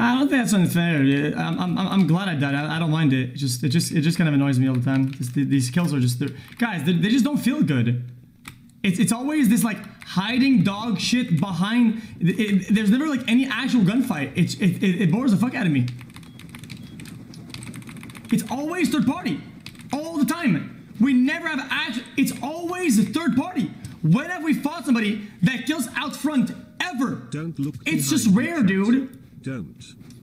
I don't think that's unfair. I'm glad I died. I don't mind it. It just kind of annoys me all the time. These kills are just guys. They just don't feel good. It's always this like hiding dog shit behind. There's never like any actual gunfight. It bores the fuck out of me. It's always third party, all the time. We never have actual. It's always a third party. When have we fought somebody that kills out front ever? Don't look. It's just rare, dude. Don't.